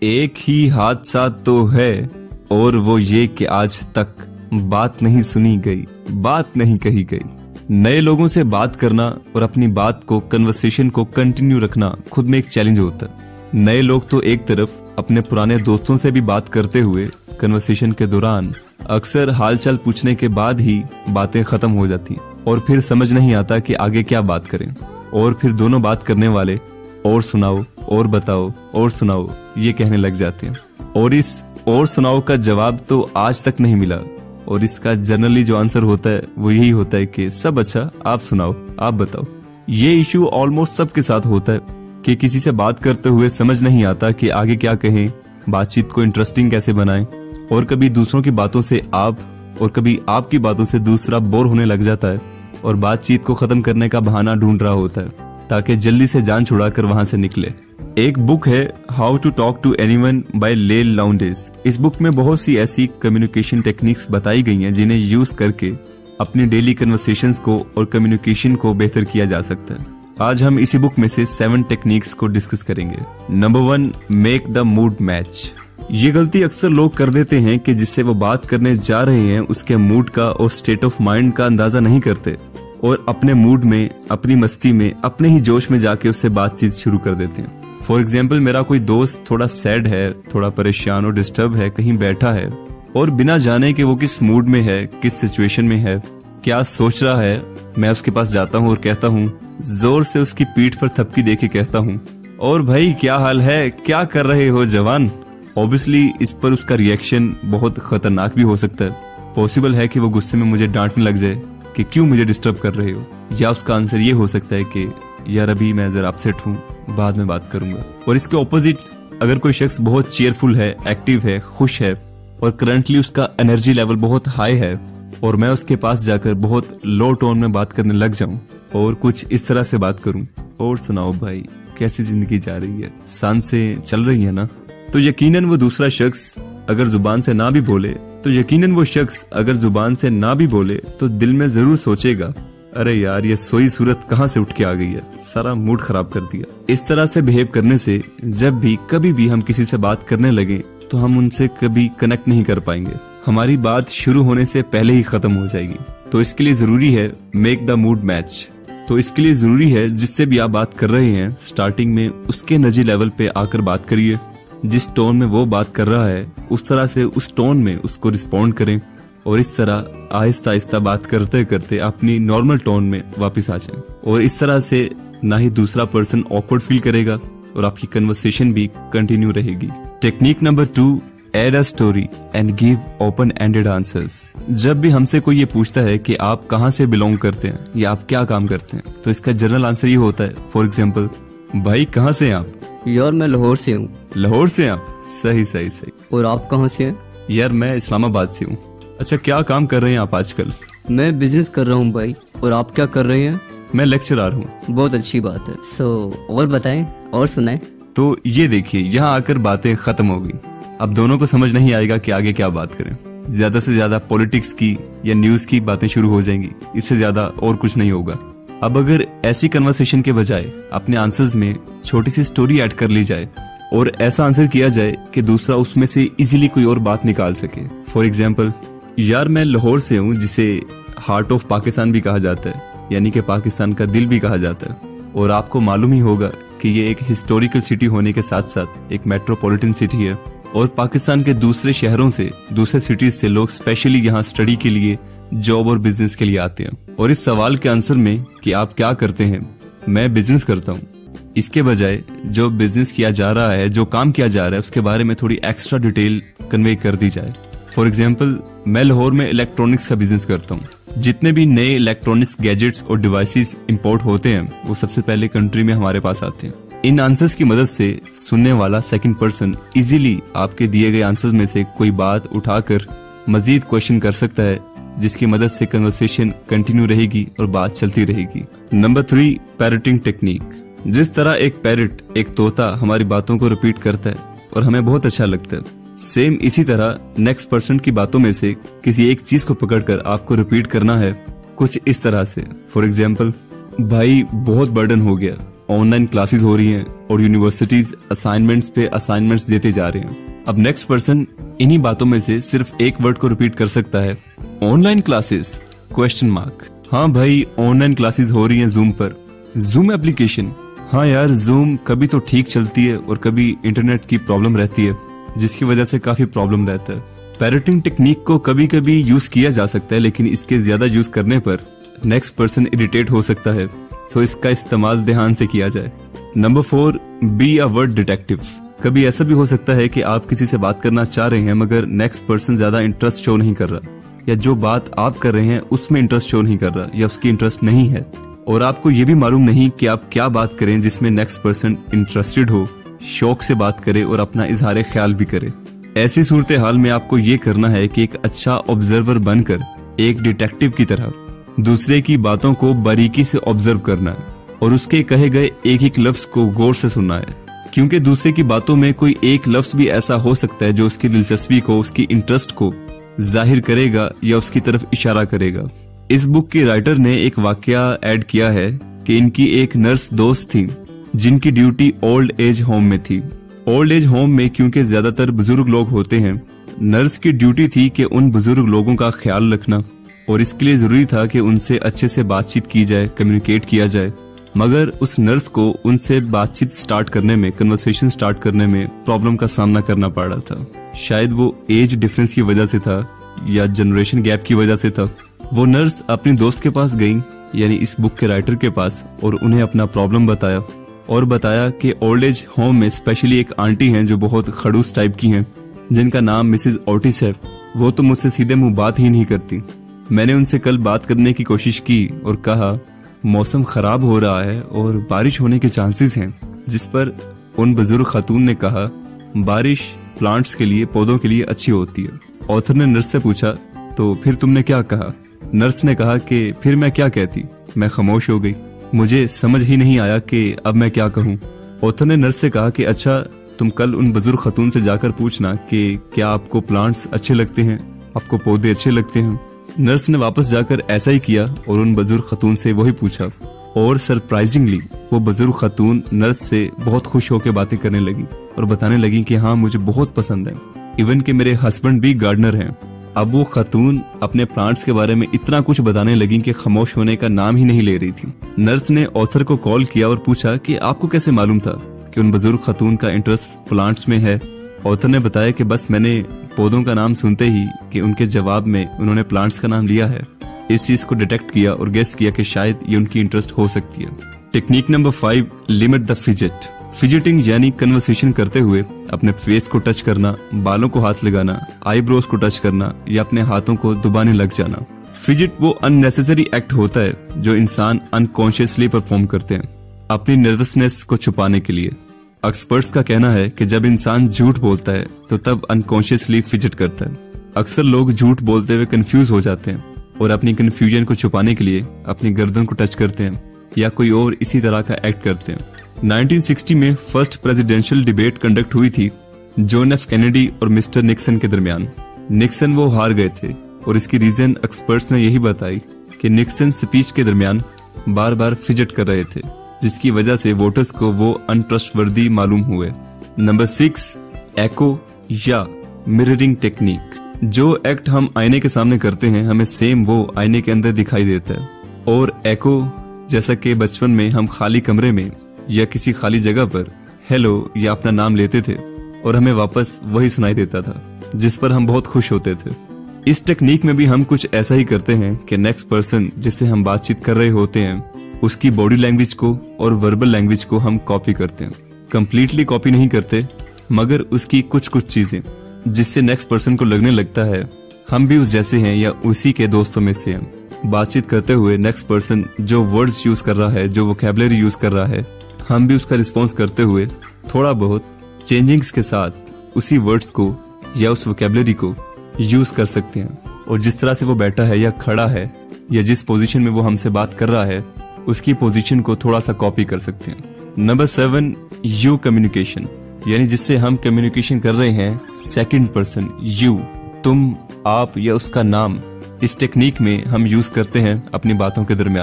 एक ही हादसा तो है और वो ये कि आज तक बात नहीं सुनी गई, बात नहीं कही गई। नए लोगों से बात करना और अपनी बात को, कन्वर्सेशन को कंटिन्यू रखना खुद में एक चैलेंज होता है। नए लोग तो एक तरफ अपने पुराने दोस्तों से भी बात करते हुए कन्वर्सेशन के दौरान अक्सर हालचाल पूछने के बाद ही बातें खत्म हो जाती हैं और फिर समझ नहीं आता कि आगे क्या बात करें। और फिर दोनों बात करने वाले और सुनाओ और बताओ और सुनाओ ये कहने लग जाते हैं और इस और सुनाओ का जवाब तो आज तक नहीं मिला। और इसका जनरली जो आंसर होता है वो यही होता है कि सब अच्छा, आप सुनाओ, आप बताओ। ये इशू ऑलमोस्ट सबके साथ होता है कि किसी से बात करते हुए समझ नहीं आता कि आगे क्या कहें, बातचीत को इंटरेस्टिंग कैसे बनाएं। और कभी दूसरों की बातों से आप और कभी आपकी बातों से दूसरा बोर होने लग जाता है और बातचीत को खत्म करने का बहाना ढूंढ रहा होता है ताकि जल्दी से जान छुड़ाकर वहां से निकले। एक बुक है how to talk to anyone by Leil Lowndes. इस बुक में बहुत सी ऐसी कम्युनिकेशन टेक्निक्स बताई गई हैं जिन्हें यूज करके अपनी डेली कन्वर्सेशंस को और कम्युनिकेशन को बेहतर किया जा सकता है। आज हम इसी बुक में से 7 टेक्निक्स को डिस्कस करेंगे। Number 1, make the mood match. ये गलती अक्सर लोग कर देते हैं कि जिससे वो बात करने जा रहे हैं उसके मूड का और स्टेट ऑफ माइंड का अंदाजा नहीं करते और अपने मूड में, अपनी मस्ती में, अपने ही जोश में जाके उससे बातचीत शुरू कर देते हैं। फॉर एग्जाम्पल, मेरा कोई दोस्त थोड़ा सैड है, थोड़ा परेशान और डिस्टर्ब है, कहीं बैठा है और बिना जाने कि वो किस मूड में है, किस सिचुएशन में है, क्या सोच रहा है, मैं उसके पास जाता हूँ और कहता हूँ, जोर से उसकी पीठ पर थपकी देके कहता हूँ, और भाई क्या हाल है, क्या कर रहे हो जवान। ऑब्वियसली इस पर उसका रिएक्शन बहुत खतरनाक भी हो सकता है। पॉसिबल है कि वो गुस्से में मुझे डांटने लग जाए कि क्यों मुझे डिस्टर्ब कर रहे हो, या उसका आंसर ये हो सकता है कि यार अभी मैं जरा अपसेट हूँ, बाद में बात करूंगा। और इसके ऑपोजिट अगर कोई शख्स बहुत चीयरफुल है, एक्टिव है, खुश है और करंटली उसका एनर्जी लेवल बहुत हाई है और मैं उसके पास जाकर बहुत लो टोन में बात करने लग जाऊं और कुछ इस तरह से बात करूं, और सुनाओ भाई कैसी जिंदगी जा रही है, सांसें चल रही है ना, तो यकीनन वो दूसरा शख्स अगर जुबान से ना भी बोले तो दिल में जरूर सोचेगा, अरे यार ये सोई सूरत कहाँ से उठ के आ गई है, सारा मूड खराब कर दिया। इस तरह से बिहेव करने से जब भी कभी भी हम किसी से बात करने लगे तो हम उनसे कभी कनेक्ट नहीं कर पाएंगे, हमारी बात शुरू होने से पहले ही खत्म हो जाएगी। तो इसके लिए जरूरी है मेक द मूड मैच। तो इसके लिए जरूरी है जिससे भी आप बात कर रहे हैं स्टार्टिंग में उसके एनर्जी लेवल पे आकर बात करिए। जिस टोन में वो बात कर रहा है उस तरह से उस टोन में उसको रिस्पॉन्ड करें और इस तरह आहिस्ता आहिस्ता बात करते करते अपनी नॉर्मल टोन में वापस आ जाएं। और इस तरह से ना ही दूसरा पर्सन ऑकवर्ड फील करेगा और आपकी कन्वर्सेशन भी कंटिन्यू रहेगी। Technique number 2, add a story and give open ended answers. जब भी हमसे कोई ये पूछता है कि आप कहाँ से बिलोंग करते हैं या आप क्या काम करते हैं तो इसका जनरल आंसर ये होता है, फॉर एग्जाम्पल, भाई कहाँ से हैं आप? यार मैं लाहौर से हूँ। लाहौर से आप? सही। और आप कहाँ से हैं? यार मैं इस्लामाबाद से हूँ। अच्छा, क्या काम कर रहे हैं आप आजकल? मैं बिजनेस कर रहा हूँ भाई। और आप क्या कर रहे हैं? मैं लेक्चरर हूँ। बहुत अच्छी बात है। और बताएं और सुनाएं। तो ये देखिए, यहाँ आकर बातें खत्म हो गई। अब दोनों को समझ नहीं आएगा कि आगे क्या बात करें। ज्यादा से ज्यादा पॉलिटिक्स की या न्यूज की बातें शुरू हो जाएंगी, इससे ज्यादा और कुछ नहीं होगा। अब अगर ऐसी कन्वर्सेशन के बजाय अपने आंसर्स में छोटी सी स्टोरी ऐड कर ली जाए और ऐसा आंसर किया जाए कि दूसरा उसमें से इजीली कोई और बात निकाल सके। फॉर एग्जाम्पल, यार मैं लाहौर से हूँ जिसे हार्ट ऑफ पाकिस्तान भी कहा जाता है, यानी कि पाकिस्तान का दिल भी कहा जाता है। और आपको मालूम ही होगा कि ये एक हिस्टोरिकल सिटी होने के साथ साथ एक मेट्रोपॉलिटन सिटी है और पाकिस्तान के दूसरे शहरों से, दूसरे सिटीज से लोग स्पेशली यहाँ स्टडी के लिए, जॉब और बिजनेस के लिए आते हैं। और इस सवाल के आंसर में कि आप क्या करते हैं, मैं बिजनेस करता हूँ, इसके बजाय जो बिजनेस किया जा रहा है, जो काम किया जा रहा है उसके बारे में थोड़ी एक्स्ट्रा डिटेल कन्वे कर दी जाए। फॉर एग्जाम्पल, मैं लाहौर में इलेक्ट्रॉनिक्स का बिजनेस करता हूँ। जितने भी नए इलेक्ट्रॉनिक्स गैजेट्स और डिवाइसेस इंपोर्ट होते हैं वो सबसे पहले कंट्री में हमारे पास आते हैं। इन आंसर्स की मदद से सुनने वाला सेकंड पर्सन इजीली आपके दिए गए आंसर्स में से कोई बात उठाकर मजीद क्वेश्चन कर सकता है, जिसकी मदद से कन्वर्सेशन कंटिन्यू रहेगी और बात चलती रहेगी। Number 3, parroting technique. जिस तरह एक पैरट, एक तोता हमारी बातों को रिपीट करता है और हमें बहुत अच्छा लगता है, सेम इसी तरह नेक्स्ट पर्सन की बातों में से किसी एक चीज को पकड़कर आपको रिपीट करना है कुछ इस तरह से। फॉर एग्जाम्पल, भाई बहुत बर्डन हो गया, ऑनलाइन क्लासेस हो रही हैं और यूनिवर्सिटीज असाइनमेंट्स पे असाइनमेंट्स देते जा रहे हैं। अब नेक्स्ट पर्सन इन्हीं बातों में से सिर्फ एक वर्ड को रिपीट कर सकता है, ऑनलाइन क्लासेस क्वेश्चन मार्क। हाँ भाई, ऑनलाइन क्लासेस हो रही हैं जूम पर। जूम एप्लीकेशन, हाँ यार, जूम कभी तो ठीक चलती है और कभी इंटरनेट की प्रॉब्लम रहती है, जिसकी वजह से काफी प्रॉब्लम रहता है। पैरेटिंग टेक्निक को कभी कभी यूज किया जा सकता है, लेकिन इसके ज्यादा यूज करने पर नेक्स्ट पर्सन इरिटेट हो सकता है, सो इसका इस्तेमाल ध्यान से किया जाए। Number 4, be a word detective. कभी ऐसा भी हो सकता है कि आप किसी से बात करना चाह रहे हैं मगर नेक्स्ट पर्सन ज्यादा इंटरेस्ट शो नहीं कर रहा, या जो बात आप कर रहे हैं उसमें इंटरेस्ट शो नहीं कर रहा, या उसकी इंटरेस्ट नहीं है, और आपको ये भी मालूम नहीं कि आप क्या बात करें जिसमें नेक्स्ट पर्सन इंटरेस्टेड हो, शौक से बात करे और अपना इजहार ख्याल भी करे। ऐसी सूरत हाल में आपको ये करना है कि एक अच्छा ऑब्जर्वर बनकर एक डिटेक्टिव की तरह दूसरे की बातों को बारीकी से ऑब्जर्व करना है और उसके कहे गए एक एक लफ्ज को गौर से सुनना है, क्योंकि दूसरे की बातों में कोई एक लफ्ज भी ऐसा हो सकता है जो उसकी दिलचस्पी को, उसकी इंटरेस्ट को जाहिर करेगा या उसकी तरफ इशारा करेगा। इस बुक के राइटर ने एक वाकया ऐड किया है कि इनकी एक नर्स दोस्त थी जिनकी ड्यूटी ओल्ड एज होम में थी। ओल्ड एज होम में क्योंकि ज्यादातर बुजुर्ग लोग होते हैं, नर्स की ड्यूटी थी कि उन बुजुर्ग लोगों का ख्याल रखना, और इसके लिए जरूरी था कि उनसे अच्छे से बातचीत की जाए, कम्युनिकेट किया जाए। मगर उस नर्स को उनसे बातचीत स्टार्ट करने में, कन्वर्सेशन स्टार्ट करने में प्रॉब्लम का सामना करना पड़ रहा था। शायद वो एज डिफरेंस की वजह से था या जनरेशन गैप की वजह से था। वो नर्स अपनी दोस्त के पास गई, यानी इस बुक के राइटर के पास, और उन्हें अपना प्रॉब्लम बताया और बताया कि ओल्ड एज होम में स्पेशली एक आंटी हैं जो बहुत खड़ूस टाइप की हैं, जिनका नाम मिसेज ओटिस है। वो तो मुझसे सीधे मुंह बात ही नहीं करती। मैंने उनसे कल बात करने की कोशिश की और कहा मौसम खराब हो रहा है और बारिश होने के चांसेस हैं, जिस पर उन बुजुर्ग खातून ने कहा बारिश प्लांट्स के लिए, पौधों के लिए अच्छी होती है। ऑथर ने नर्स से पूछा तो फिर तुमने क्या कहा? नर्स ने कहा कि फिर मैं क्या कहती, मैं खामोश हो गई, मुझे समझ ही नहीं आया कि अब मैं क्या कहूँ। ऑथर ने नर्स से कहा कि अच्छा, तुम कल उन बुजुर्ग खातून से जाकर पूछना कि क्या आपको प्लांट्स अच्छे लगते हैं, आपको पौधे अच्छे लगते हैं। नर्स ने वापस जाकर ऐसा ही किया और उन बुजुर्ग खातून से वही पूछा, और सरप्राइजिंगली वो बुजुर्ग खातून नर्स से बहुत खुश होकर बातें करने लगी और बताने लगी कि हाँ, मुझे बहुत पसंद है, इवन कि मेरे हस्बैंड भी गार्डनर हैं। अब वो खातून अपने प्लांट्स के बारे में इतना कुछ बताने लगी कि खामोश होने का नाम ही नहीं ले रही थी। नर्स ने ऑथर को कॉल किया और पूछा कि आपको कैसे मालूम था कि उन बुजुर्ग खातून का इंटरेस्ट प्लांट्स में है। ऑथर ने बताया कि बस मैंने पौधों का नाम सुनते ही कि उनके जवाब में उन्होंने प्लांट्स का नाम लिया है, इस चीज को डिटेक्ट किया और गेस किया कि शायद ये उनकी इंटरेस्ट हो सकती है। Technique number 5, limit the fidget. Fidgeting यानी कन्वर्सेशन करते हुए अपने फेस को टच करना, बालों को हाथ लगाना, आईब्रोज को टच करना या अपने हाथों को दबाने लग जाना। फिजेट वो अननेसेसरी एक्ट होता है जो इंसान अनकॉन्शियसली परफॉर्म करते हैं अपनी नर्वसनेस को छुपाने के लिए। एक्सपर्ट्स का कहना है कि जब इंसान झूठ बोलता है तो तब अनकॉन्शियसली फिजेट करता है। अक्सर लोग झूठ बोलते हुए कंफ्यूज हो जाते हैं और अपनी कंफ्यूजन को छुपाने के लिए अपनी गर्दन को टच करते हैं या कोई और इसी तरह का एक्ट करते हैं। 1960 में फर्स्ट प्रेसिडेंशियल डिबेट कंडक्ट हुई थी जॉन एफ कैनेडी और मिस्टर निक्सन के दरमियान। निक्सन वो हार गए थे और इसकी रीजन एक्सपर्ट्स ने यही बताई कि निक्सन स्पीच के दरमियान बार बार फिजेट कर रहे थे, जिसकी वजह से वोटर्स को वो अनट्रस्टवर्दी मालूम हुए। नंबर 6, एको या मिररिंग टेक्निक। जो एक्ट हम आईने के सामने करते हैं हमें सेम वो आईने के अंदर दिखाई देता है। और एको, जैसा कि बचपन में हम खाली कमरे में या किसी खाली जगह पर हेलो या अपना नाम लेते थे और हमें वापस वही सुनाई देता था, जिस पर हम बहुत खुश होते थे। इस टेक्निक में भी हम कुछ ऐसा ही करते हैं कि नेक्स्ट पर्सन जिससे हम बातचीत कर रहे होते हैं उसकी बॉडी लैंग्वेज को और वर्बल लैंग्वेज को हम कॉपी करते हैं। कंप्लीटली कॉपी नहीं करते, मगर उसकी कुछ कुछ चीजें, जिससे नेक्स्ट पर्सन को लगने लगता है हम भी उस जैसे हैं या उसी के दोस्तों में से हैं। बातचीत करते हुए नेक्स्ट पर्सन जो वर्ड्स यूज कर रहा है, जो वोकैबुलरी यूज कर रहा है, हम भी उसका रिस्पॉन्स करते हुए थोड़ा बहुत चेंजिंग्स के साथ उसी वर्ड्स को या उस वोकैबुलरी को यूज कर सकते हैं। और जिस तरह से वो बैठा है या खड़ा है या जिस पोजीशन में वो हमसे बात कर रहा है उसकी पोजीशन को थोड़ा सा कॉपी कर सकते हैं। नंबर 7, यू कम्युनिकेशन, यानी जिससे हम कम्युनिकेशन कर रहे हैं सेकंड पर्सन, यू, तुम, आप या उसका नाम। इस टेक्निक में हम यूज करते हैं अपनी बातों के दरमियान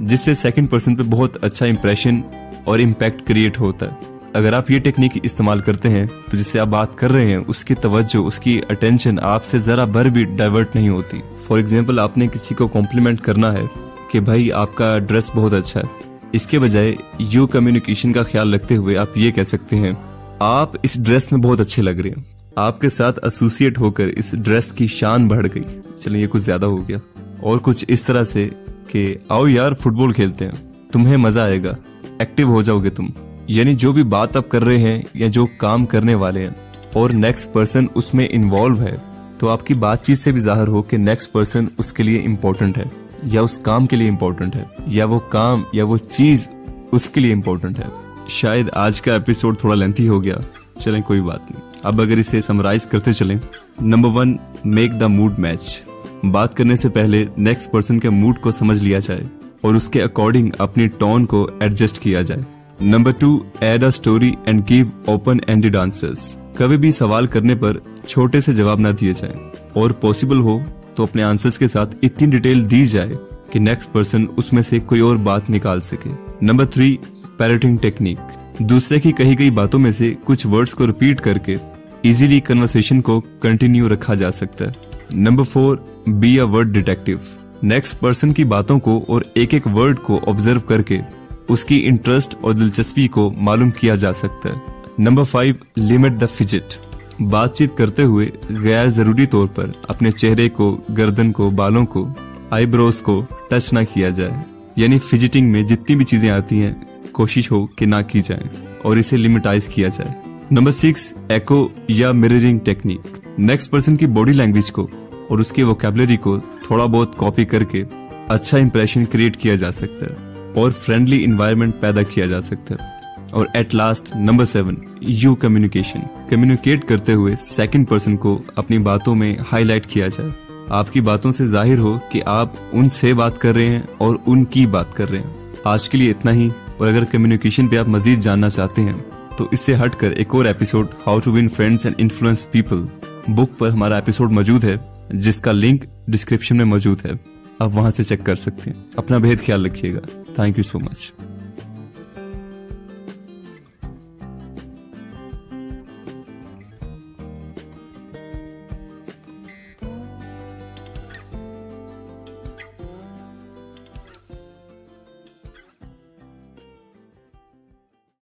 जिससे सेकंड पर्सन पे बहुत अच्छा इंप्रेशन और इम्पैक्ट क्रिएट होता है। अगर आप ये टेक्निक इस्तेमाल करते हैं तो जिससे आप बात कर रहे हैं उसकी तवज्जो, उसकी अटेंशन आपसे जरा भर भी डाइवर्ट नहीं होती। फॉर एग्जाम्पल, आपने किसी को कॉम्प्लीमेंट करना है कि भाई आपका ड्रेस बहुत अच्छा है, इसके बजाय यू कम्युनिकेशन का ख्याल रखते हुए आप ये कह सकते हैं, आप इस ड्रेस में बहुत अच्छे लग रहे हैं। आपके साथ एसोसिएट होकर इस ड्रेस की शान बढ़ गई। चलिए ये कुछ ज्यादा हो गया। और कुछ इस तरह से कि आओ यार फुटबॉल खेलते हैं, तुम्हें मजा आएगा, एक्टिव हो जाओगे तुम। यानी जो भी बात आप कर रहे हैं या जो काम करने वाले हैं और नेक्स्ट पर्सन उसमें इन्वॉल्व है, तो आपकी बातचीत से भी जाहिर हो कि नेक्स्ट पर्सन उसके लिए इम्पोर्टेंट है या उस काम के लिए इम्पोर्टेंट है या वो काम या वो चीज उसके लिए इम्पोर्टेंट है। शायद आज का एपिसोड थोड़ा लेंथी हो गया, चलें कोई बात नहीं। अब अगर इसे समराइज करते चलें, number 1, make the mood match. बात करने से पहले नेक्स्ट पर्सन के मूड को समझ लिया जाए और उसके अकॉर्डिंग अपनी टोन को एडजस्ट किया जाए। Number 2, add a story and give open ended answers. कभी भी सवाल करने पर छोटे से जवाब ना दिए जाए और पॉसिबल हो तो अपने आंसर्स के साथ इतनी डिटेल दी जाए कि नेक्स्ट पर्सन उसमें से कोई और बात निकाल सके। Number 3, parroting technique. दूसरे की कही गई बातों में से कुछ वर्ड्स को रिपीट करके इजीली कन्वर्सेशन को कंटिन्यू रखा जा सकता है। Number 4, be a word detective. Next person की बातों को और एक एक वर्ड को ऑब्जर्व करके उसकी इंटरेस्ट और दिलचस्पी को मालूम किया जा सकता है। Number 5, limit the fidget. बातचीत करते हुए गैर जरूरी तौर पर अपने चेहरे को, गर्दन को, बालों को, आईब्रोज को टच ना किया जाए। यानी फिजिटिंग में जितनी भी चीजें आती हैं कोशिश हो कि ना की जाए और इसे लिमिटाइज किया जाए। नंबर 6, एको या मिररिंग टेक्निक। नेक्स्ट पर्सन की बॉडी लैंग्वेज को और उसके वोकैबुलरी को थोड़ा बहुत कॉपी करके अच्छा इंप्रेशन क्रिएट किया जा सकता है और फ्रेंडली इन्वायरमेंट पैदा किया जा सकता है। और at last number 7, you communication. Communicate करते हुए सेकंड पर्सन को अपनी बातों में हाईलाइट किया जाए। आपकी बातों से जाहिर हो कि आप उनसे बात कर रहे हैं और उनकी बात कर रहे हैं। आज के लिए इतना ही। और अगर कम्युनिकेशन पे आप मजीद जानना चाहते हैं तो इससे हटकर एक और episode how to win friends and influence people book पर हमारा एपिसोड मौजूद है, जिसका लिंक डिस्क्रिप्शन में मौजूद है। आप वहां से चेक कर सकते हैं। अपना बेहद ख्याल रखिएगा। Thank you so much.